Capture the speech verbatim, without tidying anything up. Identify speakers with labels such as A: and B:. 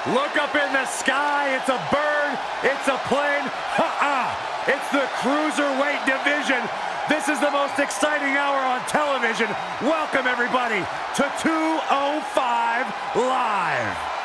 A: Look up in the sky. It's a bird. It's a plane. Ha-ha! It's the cruiserweight division. This is the most exciting hour on television. Welcome, everybody, to two oh five Live.